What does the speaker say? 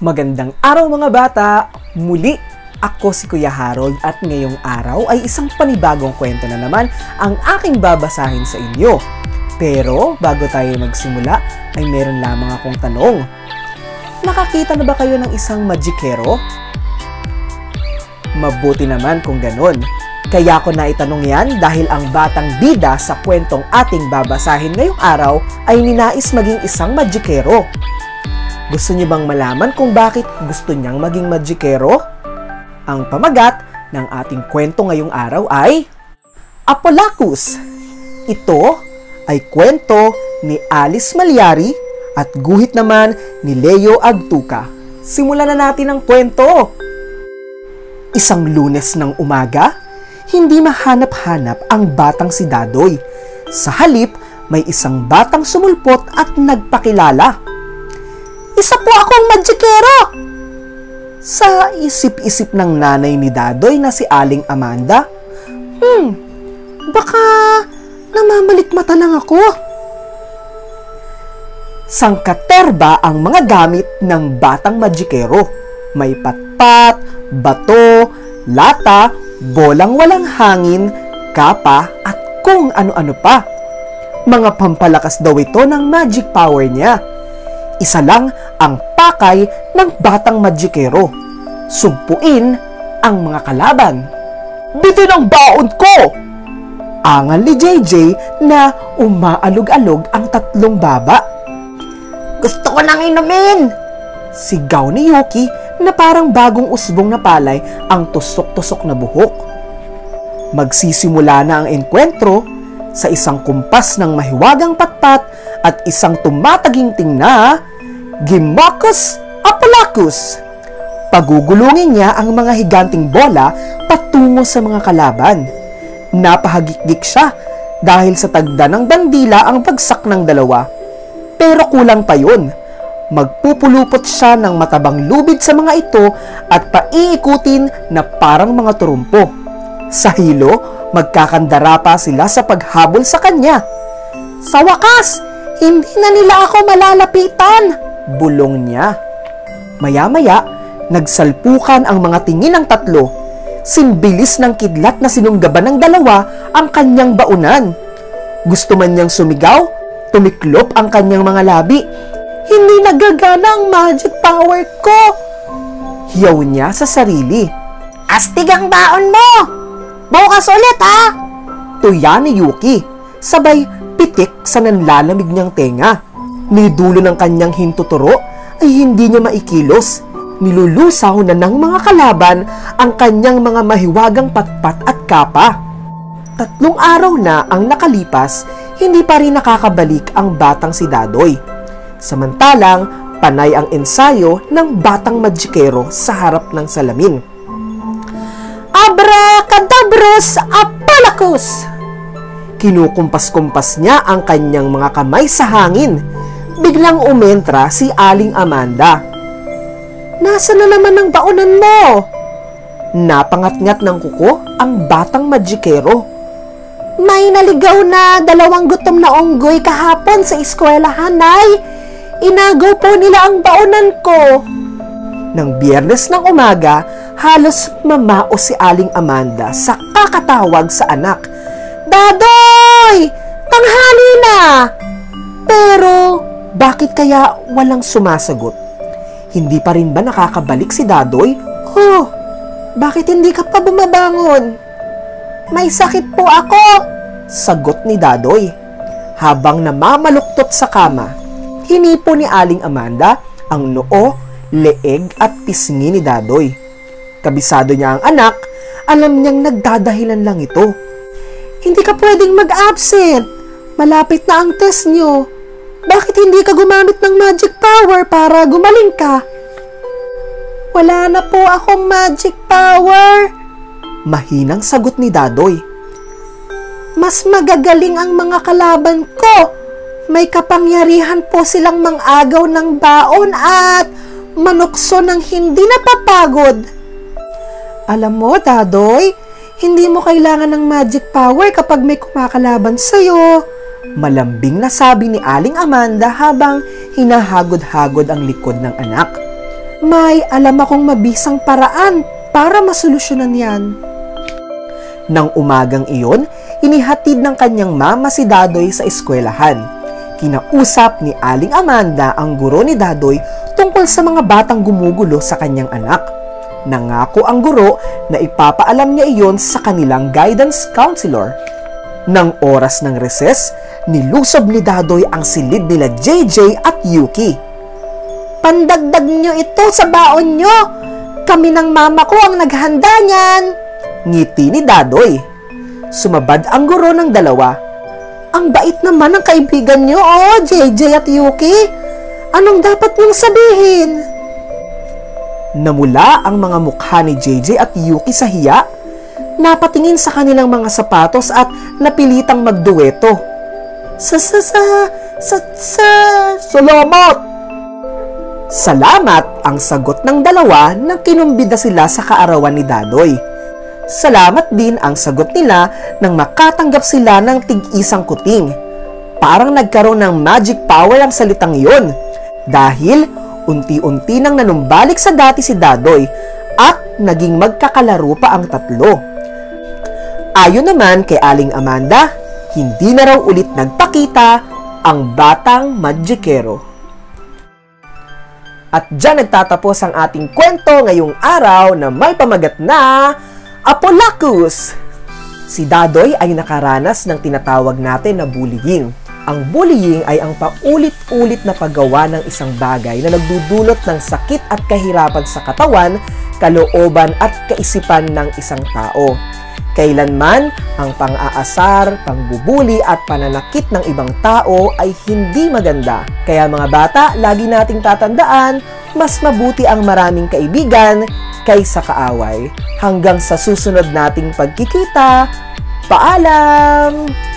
Magandang araw mga bata! Muli, ako si Kuya Harold at ngayong araw ay isang panibagong kwento na naman ang aking babasahin sa inyo. Pero bago tayo magsimula ay meron lamang akong tanong. Nakakita na ba kayo ng isang magikero? Mabuti naman kung ganon. Kaya ko na itanong yan dahil ang batang bida sa kwentong ating babasahin ngayong araw ay ninais maging isang magikero. Gusto niyo bang malaman kung bakit gusto niyang maging magikero? Ang pamagat ng ating kwento ngayong araw ay Apollacus. Ito ay kwento ni Alice Malyari at guhit naman ni Leo Agtuca. Simulan na natin ang kwento. Isang Lunes ng umaga, hindi mahanap-hanap ang batang si Dadoy. Sa halip, may isang batang sumulpot at nagpakilala. Isa po akong magikero! Sa isip-isip ng nanay ni Dadoy na si Aling Amanda, baka namamalikmata lang ako. Sangkaterba ang mga gamit ng batang magikero. May patpat, bato, lata, bolang walang hangin, kapa at kung ano-ano pa. Mga pampalakas daw ito ng magic power niya. Isa lang ang pakay ng batang magikero. Sugpuin ang mga kalaban. Bitin ang baon ko! Angal ni JJ na umaalog-alog ang tatlong baba. Gusto ko nang inumin! Sigaw ni Yuki na parang bagong usbong na palay ang tusok-tusok na buhok. Magsisimula na ang enkwentro sa isang kumpas ng mahiwagang patpat at isang tumataginting na Gimachus Apollacus. Pagugulungin niya ang mga higanting bola patungo sa mga kalaban. Napahagikdik siya dahil sa tagda ng bandila ang bagsak ng dalawa. Pero kulang pa yun. Magpupulupot siya ng matabang lubid sa mga ito at paiikutin na parang mga turumpo. Sa hilo, magkakandara pa sila sa paghabol sa kanya. Sa wakas, hindi na nila ako malalapitan! Bulong niya. Maya-maya, nagsalpukan ang mga tingin ng tatlo. Simbilis ng kidlat na sinunggaban ng dalawa ang kanyang baunan. Gusto man niyang sumigaw, tumiklop ang kanyang mga labi. Hindi nagagana ang magic power ko! Hiyaw niya sa sarili. Astig ang baon mo! Bukas ulit ha! Tuya ni Yuki, sabay pitik sa nanlalamig niyang tenga. Ni dulo ng kanyang hintuturo ay hindi niya maikilos. Nilulusaw na ng mga kalaban ang kanyang mga mahiwagang patpat at kapa. 3 araw na ang nakalipas, hindi pa rin nakakabalik ang batang si Dadoy. Samantalang, panay ang ensayo ng batang magikero sa harap ng salamin. Abracadabros Apollacus! Kinukumpas-kumpas niya ang kanyang mga kamay sa hangin. Biglang umentra si Aling Amanda. Nasaan na naman ang baonan mo? Napangat-ngat ng kuko ang batang magikero. May naligaw na 2 gutom na unggoy kahapon sa eskwelahan, Nay. Inagaw po nila ang baonan ko. Nang Biyernes ng umaga, halos mamao si Aling Amanda sa kakatawag sa anak. Dadoy! Tanghali na! Pero bakit kaya walang sumasagot? Hindi pa rin ba nakakabalik si Dadoy? Oh, bakit hindi ka pa bumabangon? May sakit po ako, sagot ni Dadoy. Habang namamaluktot sa kama, hinipo ni Aling Amanda ang noo, leeg at pisngi ni Dadoy. Kabisado niya ang anak, alam niyang nagdadahilan lang ito. Hindi ka pwedeng mag-absent. Malapit na ang test niyo. Bakit hindi ka gumamit ng magic power para gumaling ka? Wala na po akong magic power. Mahinang sagot ni Dadoy. Mas magagaling ang mga kalaban ko. May kapangyarihan po silang mangagaw ng baon at manukso ng hindi napapagod. Alam mo, Dadoy, hindi mo kailangan ng magic power kapag may kumakalaban sa'yo. Malambing na sabi ni Aling Amanda habang hinahagod-hagod ang likod ng anak. May alam akong mabisang paraan para masolusyonan yan. Nang umagang iyon, inihatid ng kanyang mama si Dadoy sa eskwelahan. Kinausap ni Aling Amanda ang guro ni Dadoy tungkol sa mga batang gumugulo sa kanyang anak. Nangako ang guro na ipapaalam niya iyon sa kanilang guidance counselor. Nang oras ng recess, nilusob ni Dadoy ang silid nila JJ at Yuki. "Pandagdag niyo ito sa baon niyo! Kami ng mama ko ang naghanda niyan!" Ngiti ni Dadoy. Sumabad ang guro ng dalawa. "Ang bait naman ng kaibigan niyo, JJ at Yuki! Anong dapat niyong sabihin?" Namula ang mga mukha ni JJ at Yuki sa hiya. Napatingin sa kanilang mga sapatos at napilitang magdueto. Salamat! Salamat ang sagot ng dalawa nang kinumbida sila sa kaarawan ni Dadoy. Salamat din ang sagot nila nang makatanggap sila ng tig-isang kuting. Parang nagkaroon ng magic power ang salitang iyon dahil unti-unti nang nanumbalik sa dati si Dadoy at naging magkakalaro pa ang tatlo. Ayon naman kay Aling Amanda, hindi na raw ulit nagpakita ang batang magikero. At dyan nagtatapos ang ating kwento ngayong araw na may pamagat na Apollacus. Si Dadoy ay nakaranas ng tinatawag natin na bullying. Ang bullying ay ang paulit-ulit na paggawa ng isang bagay na nagdudulot ng sakit at kahirapan sa katawan, kalooban at kaisipan ng isang tao. Kailanman, ang pang-aasar, pangbubuli at pananakit ng ibang tao ay hindi maganda. Kaya mga bata, lagi nating tatandaan, mas mabuti ang maraming kaibigan kaysa kaaway. Hanggang sa susunod nating pagkikita, paalam!